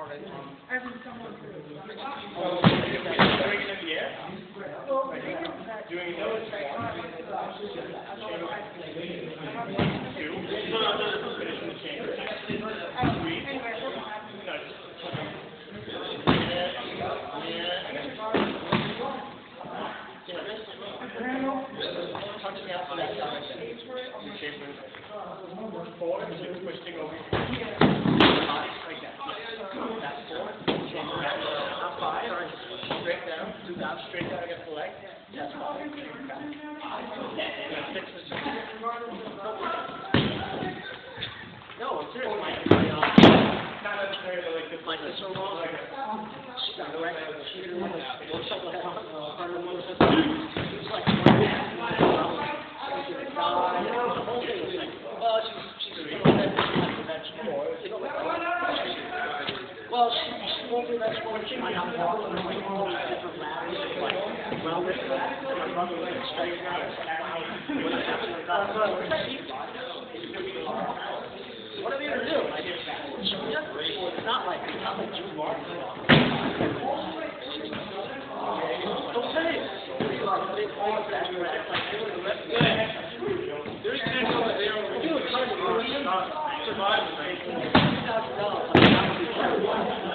As in someone who is Doing it in the air? well, the thing is that Doing those two. No, finish in the chamber. Anyway, it doesn't matter. Touching out for that side. Chamber. 4, 6, pushing over. Like that. That's 4. Chamber back. Not 5. Straight down. 2 down. Straight down against the leg. That's 5. That's 6 is no, I'm serious. Not necessarily like this. Like this or wrong. She got the right. She didn't want to. Looks like that. Part of the motor system. It's like. Well, she's well, she won't do that sport. She might not walk on all these different ladders, like wellness ladders, and my brother was like straight out. What are we gonna do? Like, it's not like June Martin. Don't say it. There's $10 there. You were trying to survive.